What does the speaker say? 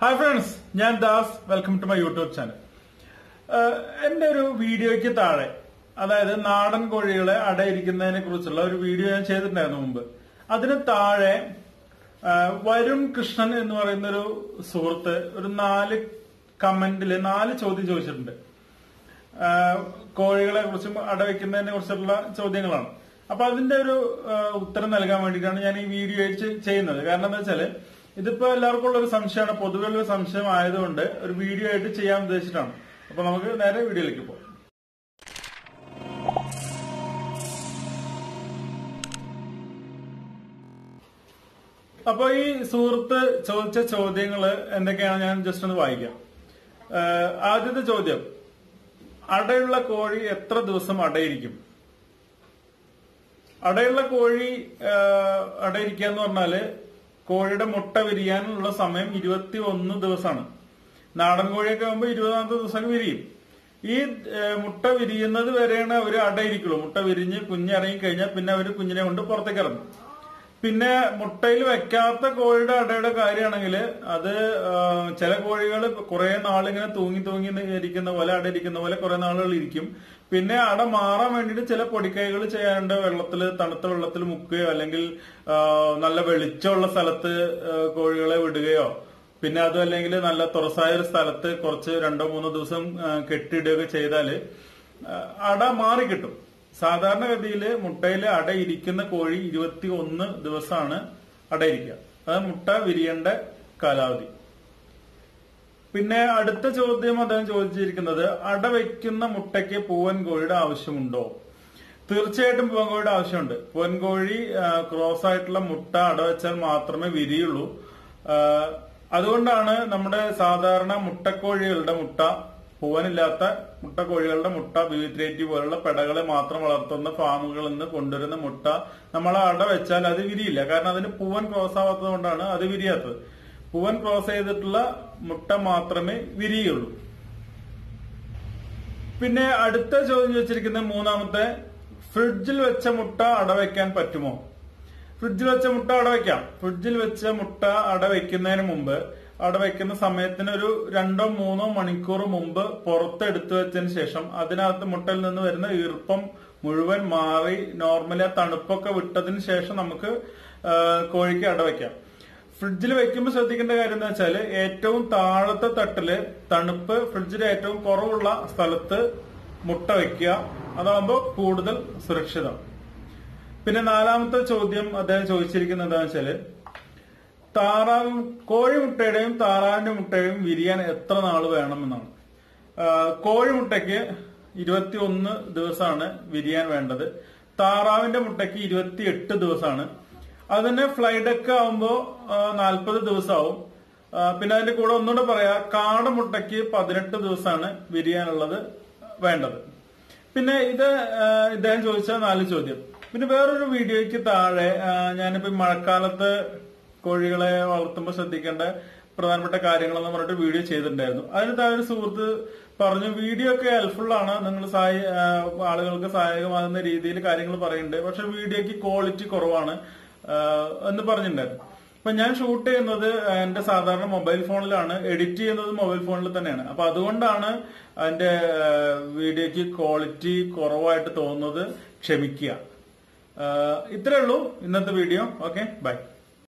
Hi friends, ഞാൻ Das. Welcome to my YouTube channel. എന്റെ ഒരു വീഡിയോയ്ക്ക് താഴെ, അതായത് നാടൻ കോഴികളെ അടയിരിക്കുന്നതിനെ കുറിച്ചുള്ള ഒരു വീഡിയോ ഞാൻ ചെയ്തിട്ടുണ്ടായിരുന്നു മുമ്പ്. അതിന് താഴെ വരുൺ കൃഷ്ണൻ എന്ന് പറയുന്ന ഒരു സുഹൃത്ത് ഒരു 4 കമന്റില് 4 ചോദ്യം ചോദിച്ചിട്ടുണ്ട്. കോഴികളെ കുറിച്ചും അടവയ്ക്കുന്നതിനെ കുറിച്ചുള്ള ചോദ്യങ്ങളാണ്. അപ്പൊ അതിന്റെ ഒരു ഉത്തരം നൽകാൻ വേണ്ടിയിട്ടാണ് ഞാൻ ഈ വീഡിയോ ചെയ്യുന്നത്. കാരണം എന്താ വെച്ചാല്, ഇതിപ്പോ എല്ലാവർക്കും ഉള്ള ഒരു സംശയമാണ്, പൊതുവെ ഒരു സംശയം ആയതുകൊണ്ട് ഒരു വീഡിയോ ആയിട്ട് ചെയ്യാൻ ഉദ്ദേശിച്ചിട്ടാണ്. അപ്പൊ നമുക്ക് നേരെ വീഡിയോയിലേക്ക് പോകാം. അപ്പൊ ഈ സുഹൃത്ത് ചോദിച്ച ചോദ്യങ്ങള് എന്തൊക്കെയാണ് ഞാൻ ജസ്റ്റ് ഒന്ന് വായിക്കാം. ആദ്യത്തെ ചോദ്യം, അടയുള്ള കോഴി എത്ര ദിവസം അടയിരിക്കും? അടയുള്ള കോഴി അടയിരിക്കുക എന്ന് പറഞ്ഞാല് കോഴിയുടെ മുട്ട വിരിയാനുള്ള സമയം 21 ദിവസമാണ്. നാടൻ കോഴിയൊക്കെ ആകുമ്പോൾ 20ാമത്തെ ദിവസം വിരിയും. ഈ മുട്ട വിരിയുന്നത് വരെയാണ് അവര് അടയിരിക്കുള്ളൂ. മുട്ട വിരിഞ്ഞ് കുഞ്ഞിറങ്ങി കഴിഞ്ഞാൽ പിന്നെ അവര് കുഞ്ഞിനെ കൊണ്ട് പുറത്തേക്ക് ഇറങ്ങും. പിന്നെ മുട്ടയിൽ വെക്കാത്ത കോഴിയുടെ അടയുടെ കാര്യമാണെങ്കിൽ അത് ചില കോഴികൾ കുറെ നാളിങ്ങനെ തൂങ്ങി ഇരിക്കുന്ന പോലെ, അടയിരിക്കുന്ന പോലെ കുറെ നാളുകൾ ഇരിക്കും. പിന്നെ അട മാറാൻ വേണ്ടിയിട്ട് ചില പൊടിക്കൈകൾ ചെയ്യാണ്ട് വെള്ളത്തിൽ, തണുത്ത വെള്ളത്തിൽ മുക്കുകയോ അല്ലെങ്കിൽ നല്ല വെളിച്ചമുള്ള സ്ഥലത്ത് കോഴികളെ വിടുകയോ, പിന്നെ അതും അല്ലെങ്കിൽ നല്ല തുറസായ ഒരു സ്ഥലത്ത് കുറച്ച് 2-3 ദിവസം കെട്ടിയിടുകയൊക്കെ ചെയ്താല് അട മാറിക്കിട്ടും. സാധാരണഗതിയിൽ മുട്ടയിൽ അടയിരിക്കുന്ന കോഴി 21 ദിവസമാണ് അടയിരിക്കുക. അത് മുട്ട വിരിയേണ്ട കാലാവധി. പിന്നെ അടുത്ത ചോദ്യം അദ്ദേഹം ചോദിച്ചിരിക്കുന്നത്, അട വയ്ക്കുന്ന മുട്ടയ്ക്ക് പൂവൻ കോഴിയുടെ ആവശ്യമുണ്ടോ? തീർച്ചയായിട്ടും പൂവൻ കോഴിയുടെ ആവശ്യമുണ്ട്. പൂവൻ കോഴി ക്രോസ് ആയിട്ടുള്ള മുട്ട അടവെച്ചാൽ മാത്രമേ വിരിയുള്ളൂ. അതുകൊണ്ടാണ് നമ്മുടെ സാധാരണ മുട്ടക്കോഴികളുടെ മുട്ട, പൂവനില്ലാത്ത മുട്ടക്കോഴികളുടെ മുട്ട, ബി380 പോലുള്ള പെടകളെ മാത്രം വളർത്തുന്ന ഫാമുകളിൽ നിന്ന് കൊണ്ടുവരുന്ന മുട്ട നമ്മൾ അട വെച്ചാൽ അത് വിരിയില്ല. കാരണം അതിന് പൂവൻ ക്രോസ് ആവാത്തത് കൊണ്ടാണ് അത് വിരിയാത്തത്. പൂവൻ ക്രോസ് ചെയ്തിട്ടുള്ള മുട്ട മാത്രമേ വിരിയുള്ളൂ. പിന്നെ അടുത്ത ചോദ്യം ചോദിച്ചിരിക്കുന്ന മൂന്നാമത്തെ, ഫ്രിഡ്ജിൽ വെച്ച മുട്ട അടവയ്ക്കാൻ പറ്റുമോ? ഫ്രിഡ്ജിൽ വെച്ച മുട്ട അടവയ്ക്കാം. ഫ്രിഡ്ജിൽ വെച്ച മുട്ട അടവയ്ക്കുന്നതിന് മുമ്പ്, അടവയ്ക്കുന്ന സമയത്തിന് ഒരു 2-3 മണിക്കൂർ മുമ്പ് പുറത്തെടുത്തു വെച്ചതിന് ശേഷം അതിനകത്ത് മുട്ടയിൽ നിന്ന് വരുന്ന ഈർപ്പം മുഴുവൻ മാറി നോർമലി ആ തണുപ്പൊക്കെ വിട്ടതിന് ശേഷം നമുക്ക് കോഴിക്ക് അടവയ്ക്കാം. ഫ്രിഡ്ജിൽ വെക്കുമ്പോൾ ശ്രദ്ധിക്കേണ്ട കാര്യം എന്താ വെച്ചാല്, ഏറ്റവും താഴത്തെ തട്ടില് തണുപ്പ് ഫ്രിഡ്ജിൽ ഏറ്റവും കുറവുള്ള സ്ഥലത്ത് മുട്ട വെക്കുക. അതാകുമ്പോൾ കൂടുതൽ സുരക്ഷിതം. പിന്നെ 4ാമത്തെ ചോദ്യം അദ്ദേഹം ചോദിച്ചിരിക്കുന്നത് എന്താണെന്ന് വെച്ചാല്, കോഴിമുട്ടയുടെയും താറാവിന്റെ മുട്ടയും വിരിയാൻ എത്ര നാൾ വേണമെന്നാണ്. കോഴിമുട്ടയ്ക്ക് 21 ദിവസമാണ് വിരിയാൻ വേണ്ടത്. താറാവിന്റെ മുട്ടയ്ക്ക് 28 ദിവസമാണ്. അതിന് ഫ്ലൈഡൊക്കെ ആവുമ്പോ 40 ദിവസമാവും. പിന്നെ അതിന്റെ കൂടെ ഒന്നുകൂടെ പറയാ, കാടമുട്ടയ്ക്ക് 18 ദിവസമാണ് വിരിയാനുള്ളത് വേണ്ടത്. പിന്നെ ഇദ്ദേഹം ചോദിച്ച 4 ചോദ്യം. പിന്നെ വേറൊരു വീഡിയോയ്ക്ക് താഴെ ഞാനിപ്പോ മഴക്കാലത്ത് കോഴികളെ വളർത്തുമ്പോൾ ശ്രദ്ധിക്കേണ്ട പ്രധാനപ്പെട്ട കാര്യങ്ങളെന്ന് പറഞ്ഞിട്ട് വീഡിയോ ചെയ്തിട്ടുണ്ടായിരുന്നു. അതിന് താഴെ ഒരു സുഹൃത്ത് പറഞ്ഞു, വീഡിയോ ഒക്കെ ഹെൽപ്ഫുൾ ആണ്, നിങ്ങൾ ആളുകൾക്ക് സഹായകമാകുന്ന രീതിയിൽ കാര്യങ്ങൾ പറയുന്നുണ്ട്, പക്ഷെ വീഡിയോക്ക് ക്വാളിറ്റി കുറവാണ് എന്ന് പറഞ്ഞിട്ടുണ്ടായിരുന്നു. അപ്പൊ ഞാൻ ഷൂട്ട് ചെയ്യുന്നത് എന്റെ സാധാരണ മൊബൈൽ ഫോണിലാണ്, എഡിറ്റ് ചെയ്യുന്നത് മൊബൈൽ ഫോണിൽ തന്നെയാണ്. അപ്പൊ അതുകൊണ്ടാണ് അതിന്റെ വീഡിയോക്ക് ക്വാളിറ്റി കുറവായിട്ട് തോന്നുന്നത്. ക്ഷമിക്കുക. ഇത്രേ ഉള്ളൂ ഇന്നത്തെ വീഡിയോ. Okay, by.